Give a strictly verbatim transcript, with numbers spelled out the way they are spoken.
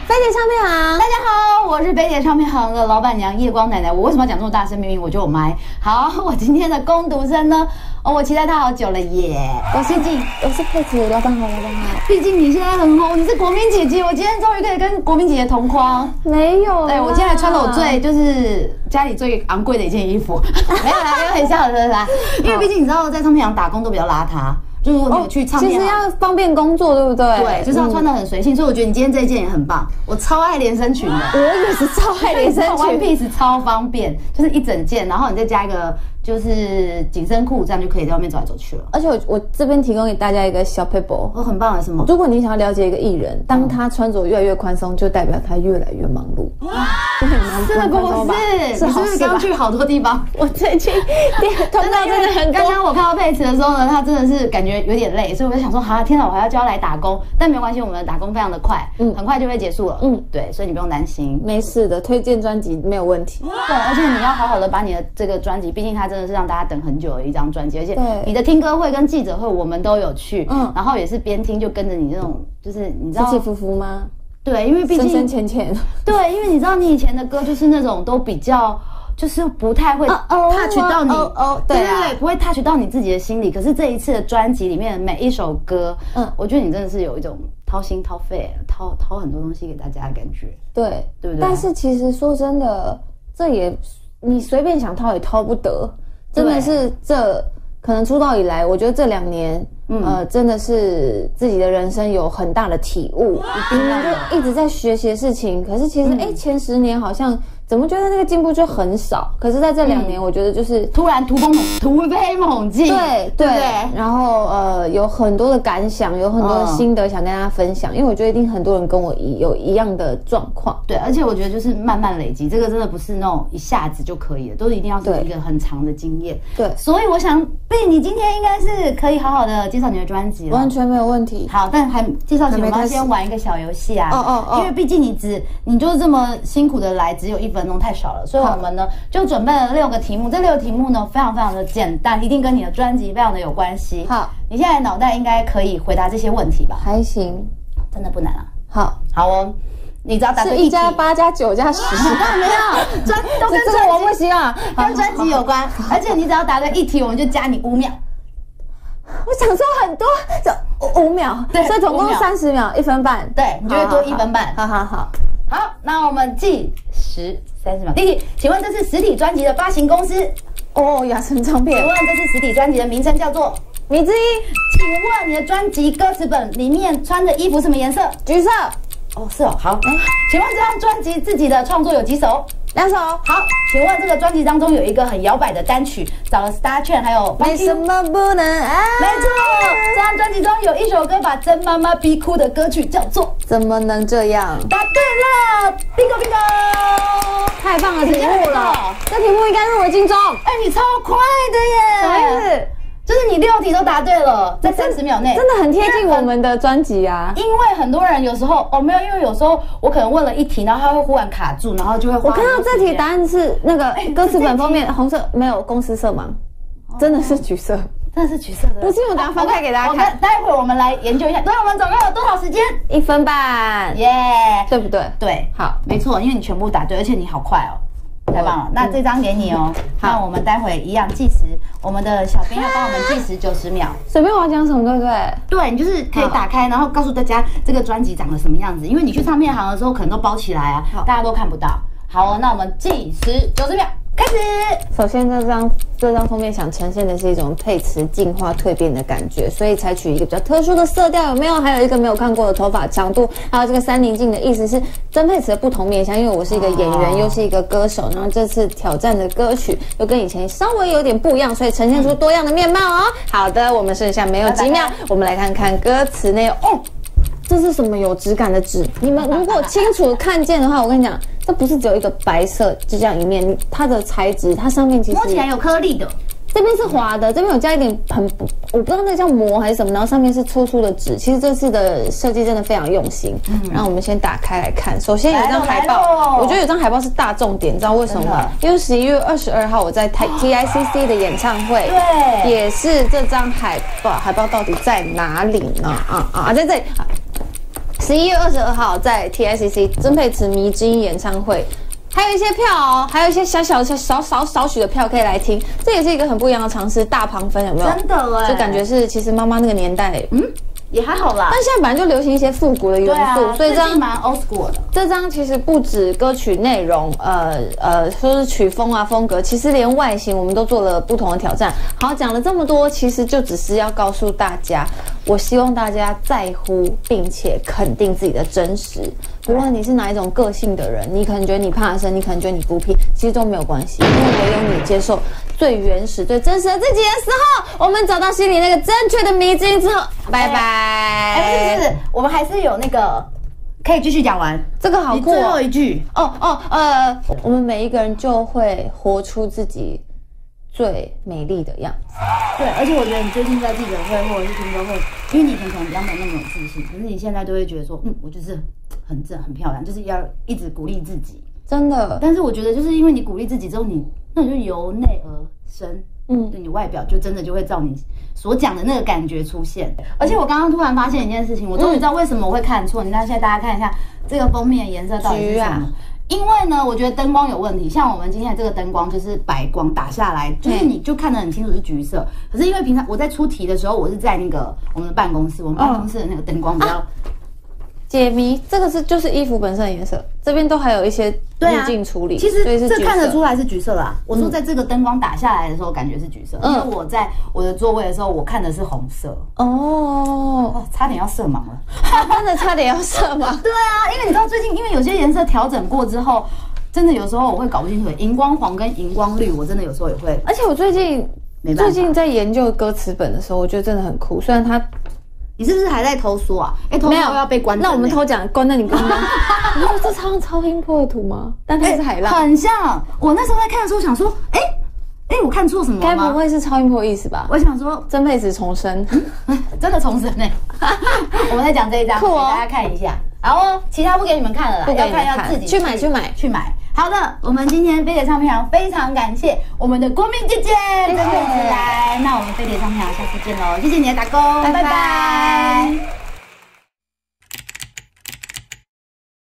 飞碟唱片行， 大家好，我是飞碟唱片行的老板娘叶光奶奶。我为什么要讲这么大声？明明我就有麦。好，我今天的工读生呢，哦，我期待他好久了耶。 我是静，我是佩子，老板好，老板好。 毕竟你现在很红，你是国民姐姐，我今天终于可以跟国民姐姐同框。 没有， 对我今天还穿了我最就是家里最昂贵的一件衣服，没有啦，开玩笑的啦。因为毕竟你知道，在唱片行打工都比较邋遢。就是如果你去唱片、哦， 其实要方便工作，对不对？ 对，就是要穿得很随性，嗯、所以我觉得你今天这一件也很棒。我超爱连身裙的， 我也是超爱连身裙 ，One Piece 超方便，就是一整件，然后你再加一个就是紧身裤，这样就可以在外面走来走去了。 而且我我这边提供给大家一个小 paper， 哦，很棒的什么？ 如果你想要了解一个艺人，当他穿着越来越宽松，就代表他越来越忙碌。哇， 是不是？是不是刚去好多地方？ 我最近通道真的很多。 刚刚我看到佩慈的时候呢，他真的是感觉有点累，所以我就想说，哈，天哪，我还要叫他来打工，但没有关系，我们的打工非常的快，嗯，很快就会结束了，嗯，对，所以你不用担心， 没事的，推荐专辑没有问题。 对，而且你要好好的把你的这个专辑，毕竟它真的是让大家等很久的一张专辑，而且你的听歌会跟记者会我们都有去，嗯，然后也是边听就跟着你这种，就是你知道起起伏伏吗？ 对，因为毕竟深深浅浅， 对，因为你知道你以前的歌就是那种都比较。就是不太会 touch 到你，哦哦，对对，不会 touch 到你自己的心里。可是这一次的专辑里面的每一首歌，嗯，我觉得你真的是有一种掏心掏肺、掏掏很多东西给大家的感觉， 对， 对不对？ 但是其实说真的，这也你随便想掏也掏不得，真的是这可能出道以来，我觉得这两年，嗯、呃，真的是自己的人生有很大的体悟，明明就一直在学习的事情，可是其实哎、嗯欸，前十年好像。怎么觉得那个进步就很少？可是在这两年，我觉得就是突然突飞猛突飞猛进， 对对对。然后呃，有很多的感想，有很多的心得想跟大家分享，因为我觉得一定很多人跟我一有一样的状况。 对，而且我觉得就是慢慢累积，这个真的不是那种一下子就可以的，都是一定要是一个很长的经验。对，所以我想，贝，你今天应该是可以好好的介绍你的专辑了， 完全没有问题。 好，但还介绍前，我们要先玩一个小游戏啊。哦哦哦，因为毕竟你只你就是这么辛苦的来，只有一分钟，太少了，所以。所以我们呢就准备了六个题目，这六个题目呢非常非常的简单，一定跟你的专辑非常的有关系。好，你现在脑袋应该可以回答这些问题吧？ 还行， 真的不难啊。 好， 好哦，你只要答对一加八加九加十， 当然没有，专都跟这个我不行啊， 跟专辑有关，而且你只要答对一题，我们就加你五秒。 我想说很多，就五秒，对，所以总共三十秒，一分半， 对，你就会多一分半。 好好好， 好，那我们计时。三十秒。第一题，请问这是实体专辑的发行公司？ 哦，雅森唱片。 请问这是实体专辑的名称叫做米之音。 请问你的专辑歌词本里面穿的衣服什么颜色？ 橘色。 哦，是哦，好。嗯、请问这张专辑自己的创作有几首？ 两首。 好，请问这个专辑当中有一个很摇摆的单曲，找了 Star Chain 还有没什么不能爱。 没错，这张专辑中有一首歌把真妈妈逼哭的歌曲叫做怎么能这样？ 答对了 ，bingo bingo， 太棒了，题目了，这题目应该入围金钟。 哎，你超快的耶！ 什么意思？ 就是你六题都答对了，在三十秒内， 真的很贴近我们的专辑啊。 因为很多人有时候哦没有，因为有时候我可能问了一题，然后他会忽然卡住，然后就会花。 我看到这题答案是那个歌词本封面红色，没有公司色盲，真的是橘色， 真的是橘色的。 不是，我等下翻开给大家看。 待会儿我们来研究一下。对，我们总共有多少时间？ 一分半， 耶， 对不对？ 对，好，没错，因为你全部答对，而且你好快哦。太棒了，那这张给你哦。那我们待会一样计时，我们的小编要帮我们计时九十秒。 随便我要讲什么，对不对？ 对，你就是可以打开，然后告诉大家这个专辑长得什么样子。因为你去唱片行的时候，可能都包起来啊，大家都看不到。好，那我们计时九十秒。开始。 首先，这张这张封面想呈现的是一种佩慈进化蜕变的感觉，所以采取一个比较特殊的色调，有没有？还有一个没有看过的头发长度，还有这个三棱镜的意思是曾沛慈的不同面向。因为我是一个演员，又是一个歌手，然后这次挑战的歌曲又跟以前稍微有点不一样，所以呈现出多样的面貌哦。好的，我们剩下没有几秒，我们来看看歌词内容哦。这是什么有质感的纸？你们如果清楚看见的话，我跟你讲，这不是只有一个白色就这样一面，它的材质，它上面其实摸起来有颗粒的。 这边是滑的，这边有加一点很我不知道那个叫膜还是什么，然后上面是粗粗的纸。其实这次的设计真的非常用心。嗯，然后我们先打开来看，首先有一张海报，我觉得有张海报是大重点，你知道为什么吗？因为十一月二十二号我在 T I C C 的演唱会，对，也是这张海报。海报到底在哪里呢？啊啊啊，在这里。 十一月二十二号在 T I C C 曾沛慈迷之音演唱会。还有一些票哦，还有一些小小小少少少许的票可以来听，这也是一个很不一样的尝试。大旁分有没有？ 真的哎， 就感觉是其实妈妈那个年代，嗯。 也还好啦， 但现在本来就流行一些复古的元素， 啊、所以这张蛮 old school 的。 这张其实不止歌曲内容，呃呃，说是曲风啊风格，其实连外形我们都做了不同的挑战。好，讲了这么多，其实就只是要告诉大家，我希望大家在乎并且肯定自己的真实。不论你是哪一种个性的人，你可能觉得你怕生，你可能觉得你孤僻，其实都没有关系，因为唯有你接受最原始、最真实的自己的时候，我们找到心里那个正确的迷之音之后，拜拜。 哎，不是不是，我们还是有那个可以继续讲完。 这个好酷哦！ 最后一句哦哦呃，我们每一个人就会活出自己最美丽的样子。 对，而且我觉得你最近在记者会或者是听歌会，因为你以前可能比较没有那么有自信，可是你现在都会觉得说，嗯，我就是很正很漂亮，就是要一直鼓励自己。 真的。 但是我觉得就是因为你鼓励自己之后，你那你就由内而生。嗯，对你外表就真的就会照你所讲的那个感觉出现。而且我刚刚突然发现一件事情，我终于知道为什么我会看错。你看现在大家看一下这个封面的颜色到底是什么？因为呢，我觉得灯光有问题。像我们今天这个灯光就是白光打下来，就是你就看得很清楚是橘色。可是因为平常我在出题的时候，我是在那个我们的办公室，我们办公室的那个灯光比较。 解谜，这个是就是衣服本身的颜色，这边都还有一些滤镜处理， 其实这看得出来是橘色啦。我说在这个灯光打下来的时候，感觉是橘色，因为我在我的座位的时候，我看的是红色。哦，差点要色盲了， 真的差点要色盲。 对啊，因为你知道最近，因为有些颜色调整过之后，真的有时候我会搞不清楚荧光黄跟荧光绿，我真的有时候也会。 而且我最近最近在研究歌词本的时候，我觉得真的很酷，虽然它。 你是不是还在偷说啊？哎、欸，偷说要被关、欸。 那我们偷讲，关在你刚刚。你说这超超音波的图吗？但它是海浪、 欸，很像。我那时候在看的时候想说，哎、欸，哎、欸，我看错什么了吗？ 该不会是超音波意思吧？ 我想说， 曾沛慈重生， 真的重生呢、欸。我们在讲这一张，酷哦，给大家看一下。然后其他不给你们看了啦， 不给你们看， 要看要自己去买去买去买。好的，我们今天飞碟唱片行非常感谢我们的国民姐姐曾沛慈来，那我们飞碟唱片行下次见喽，谢谢你的打工， 拜拜。拜拜。